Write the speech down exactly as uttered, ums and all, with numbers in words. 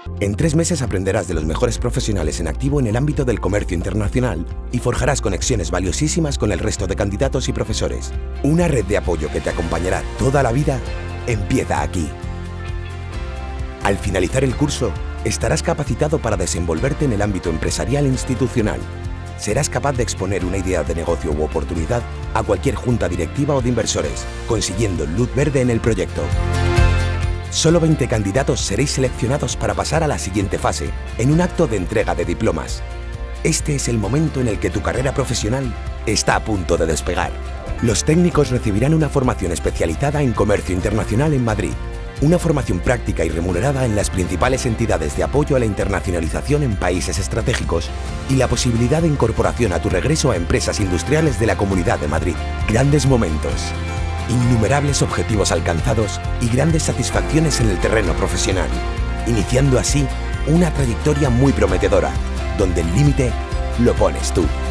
En tres meses aprenderás de los mejores profesionales en activo en el ámbito del comercio internacional y forjarás conexiones valiosísimas con el resto de candidatos y profesores. Una red de apoyo que te acompañará toda la vida empieza aquí. Al finalizar el curso, estarás capacitado para desenvolverte en el ámbito empresarial e institucional. Serás capaz de exponer una idea de negocio u oportunidad a cualquier junta directiva o de inversores, consiguiendo luz verde en el proyecto. Solo veinte candidatos seréis seleccionados para pasar a la siguiente fase, en un acto de entrega de diplomas. Este es el momento en el que tu carrera profesional está a punto de despegar. Los técnicos recibirán una formación especializada en comercio internacional en Madrid, una formación práctica y remunerada en las principales entidades de apoyo a la internacionalización en países estratégicos y la posibilidad de incorporación a tu regreso a empresas industriales de la Comunidad de Madrid. Grandes momentos, innumerables objetivos alcanzados y grandes satisfacciones en el terreno profesional, iniciando así una trayectoria muy prometedora, donde el límite lo pones tú.